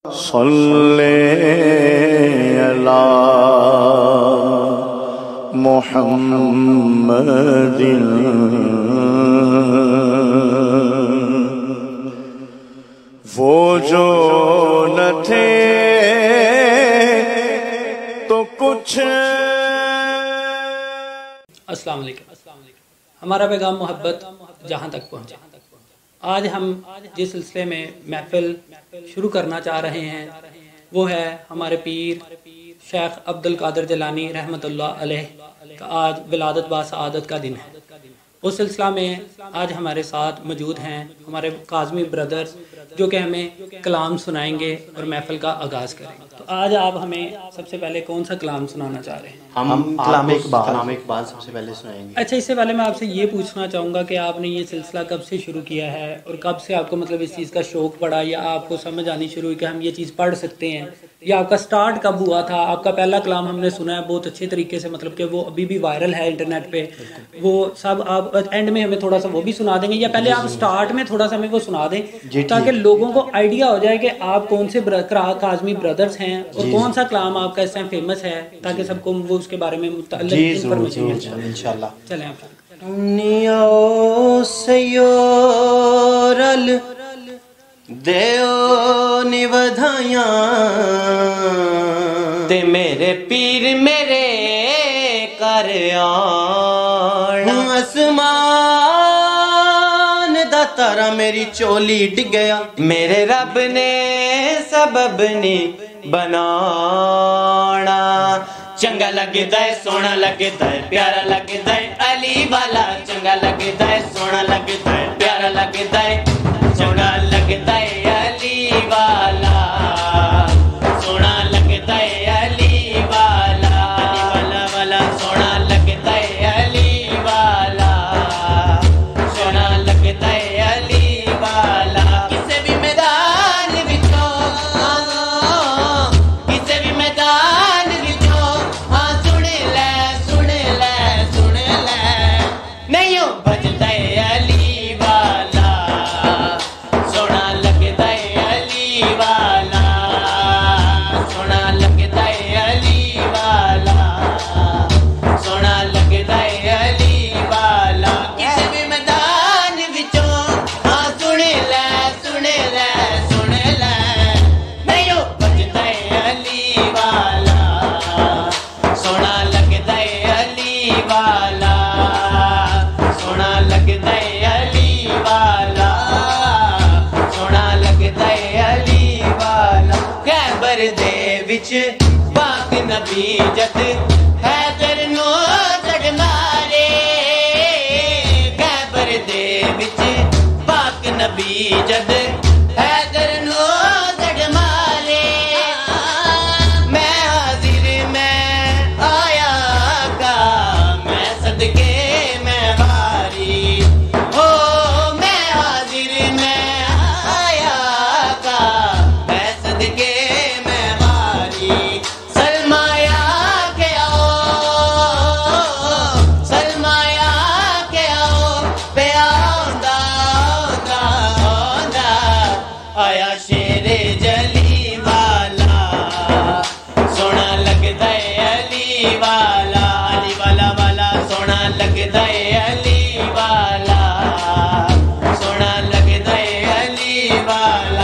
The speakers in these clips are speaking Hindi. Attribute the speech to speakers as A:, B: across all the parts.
A: सल्ले अला मुहम्मदिन वो जो न थे तो कुछ।
B: अस्सलाम वालेकुम। हमारा पैगाम मोहब्बत जहाँ तक पहुँचे। आज हम जिस सिलसिले में महफिल शुरू करना चाह रहे हैं वो है हमारे पीर शेख अब्दुल कादिर जिलानी रहमतुल्लाह अलैह का आज विलादत बा सआदत का दिन है। उस सिलसिला में आज हमारे साथ मौजूद हैं हमारे काज़मी ब्रदर्स जो कि हमें कलाम सुनाएंगे और महफिल का आगाज़ करेंगे। तो आज आप हमें सबसे पहले कौन सा कलाम सुनाना चाह रहे हैं?
C: हम कलाम इकबाल सबसे पहले सुनाएंगे।
B: अच्छा, इससे पहले मैं आपसे ये पूछना चाहूँगा कि आपने ये सिलसिला कब से शुरू किया है और कब से आपको मतलब इस चीज़ का शौक़ पड़ा या आपको समझ आनी शुरू हुई कि हम ये चीज़ पढ़ सकते हैं, या आपका स्टार्ट कब हुआ था? आपका पहला कलाम हमने सुना है बहुत अच्छे तरीके से, मतलब कि वो अभी भी वायरल है इंटरनेट पे, वो सब आप एंड में हमें थोड़ा सा वो भी सुना देंगे, या पहले आप स्टार्ट में थोड़ा सा हमें वो सुना दें ताकि लोगों को आइडिया हो जाए कि आप कौन से काज़मी ब्रदर्स हैं और कौन सा कलाम आपका इस टाइम फेमस है, ताकि सबको वो उसके बारे में इंफॉर्मेशन मिल जाए इंशाल्लाह। चलें आप
C: देओ निवधाया ते मेरे पीर मेरे कर आसमान दा तारा मेरी चोली डिगया, मेरे रब ने सबब नी बनाना। चंगा लगदा है सोना लगदा है प्यारा लगदा है अली वाला, चंगा लगदा है सोना लगदा है प्यारा लगदा है सोना लगदा है अली वाला, सोना लगदा है अली वाला, अली वाला वाला सोना लगदा है अली वाला, सोना लगदा है अली वाला। किसे भी मैदान विचों, किसे भी मैदान विचों हाँ सुन ले सुन ले सुन ले, नहीं हो बजदा है अली वाला, सोना लगदा है अली वाला, सोना लगदा है अली वाला, सोना लगदा है अली वाला। किसे भी मैदान विचों हाँ सुन ले सुन ले सुन ले, नहीं हो बजदा है अली वाला, सोना लगदा है अली वाला, सोना लगदा है अली वाला, सोना लगदा है अली वाला। खैबर दे विच पाक नबी जद हैदर नो जड़ मारे, खैबर दे विच पाक नबी जद हैदर नो जड़ मारे, मैं हाजिर मैं आया का मैं सदके मैं वारी, हो मैं हाजिर मैं आया का मैं सदके मैं वारी। सलमाया के आओ सलमाया के आओ पे आंदा आंदा आंदा आया शेरे जली वाला, सोना लगदा है अली वाला, अली वाला वाला सोना लगदा है अली वाला, सोना लगदा है अली वाला।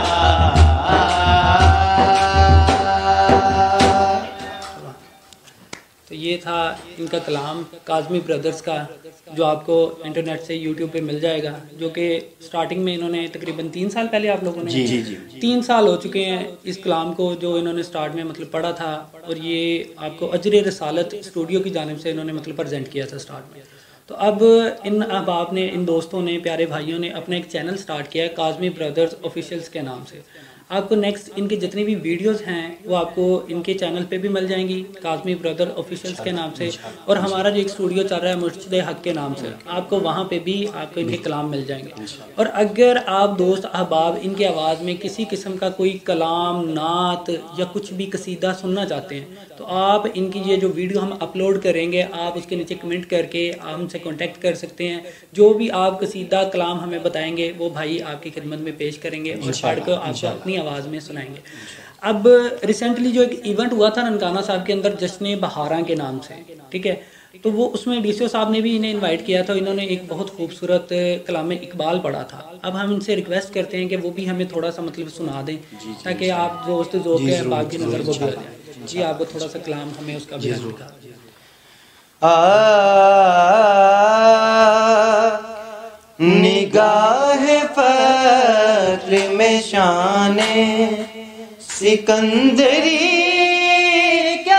B: तो ये था इनका कलाम काज़मी ब्रदर्स का, जो आपको इंटरनेट से यूट्यूब पे मिल जाएगा, जो कि स्टार्टिंग में इन्होंने तकरीबन 3 साल पहले आप लोगों ने
C: जी
B: 3 साल हो चुके हैं इस कलाम को जो इन्होंने स्टार्ट में मतलब पढ़ा था, और ये आपको अजर रसालत स्टूडियो की जानिब से इन्होंने मतलब प्रेजेंट किया था स्टार्ट में। तो अब इन अहबाब ने, इन दोस्तों ने, प्यारे भाइयों ने अपना एक चैनल स्टार्ट किया है काज़मी ब्रदर्स ऑफिशियल्स के नाम से। आपको नेक्स्ट इनके जितनी भी वीडियोस हैं वो आपको इनके चैनल पे भी मिल जाएंगी काज़मी ब्रदर ऑफिशियल्स के नाम से, और हमारा जो एक स्टूडियो चल रहा है मुर्शिद हक के नाम से, आपको वहाँ पे भी आपको इनके कलाम मिल जाएंगे। और अगर आप दोस्त अहबाब इनकी आवाज़ में किसी किस्म का कोई कलाम, नात या कुछ भी कसीदा सुनना चाहते हैं तो आप इनकी ये जो वीडियो हम अपलोड करेंगे आप उसके नीचे कमेंट करके आप हमसे कॉन्टेक्ट कर सकते हैं। जो भी आप कसीदा कलाम हमें बताएंगे वो भाई आपकी खिदमत में पेश करेंगे और पढ़ कर आपको अपनी आवाज़ में सुनाएंगे। अब रिसेंटली जो एक इवेंट हुआ था ननकाना साहब के अंदर जश्न बहारां के नाम से, ठीक है, तो वो उसमें डीसीओ साहब ने भी इन्हें इनवाइट किया था। इन्होंने एक बहुत खूबसूरत कलाम इकबाल पढ़ा था। अब हम इनसे रिक्वेस्ट करते हैं कि वो भी हमें थोड़ा सा मतलब सुना दें ताकि आप दोस्त ज़ोक़ है बाप की नज़र वो भी हो जाए। जी आपको थोड़ा सा कलाम हमें उसका भी
C: निगाह फक्र में शाने सिकंदरी क्या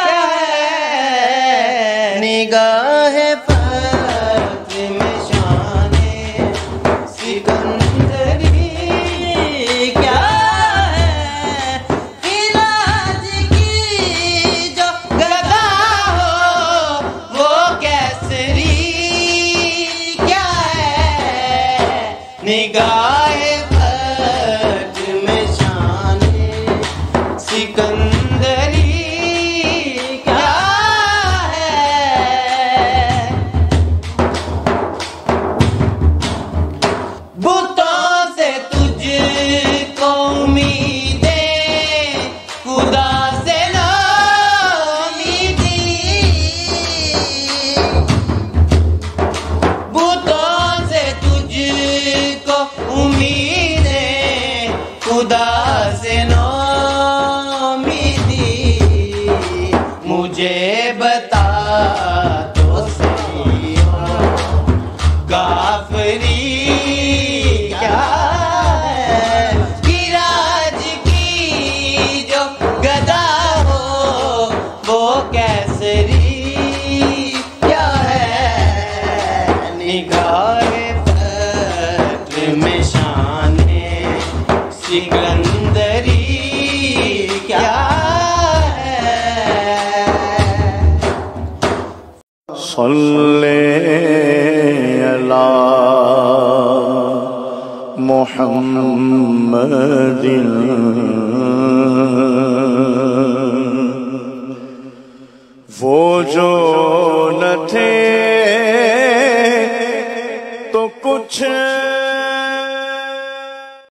C: है, निगाह फक्र में शाने सिकंदरी क्या है, इलाज की जो गदा हो वो कैसरी क्या है, निगाह फक्र में शाने सिकंदरी क्या है। बुतों से तुझको उम्मीदें, खुदा से ना उम्मीदी, बुतों से तुझको उम्मीदें, खुदा से ना मुझे बता तो सही हो काफरी क्या है, गिराज की जो गदा हो वो कैसरी क्या है, निगाह फक्र में शाने सिकंदरी क्या
A: सल्ले अला मुहम्मदिन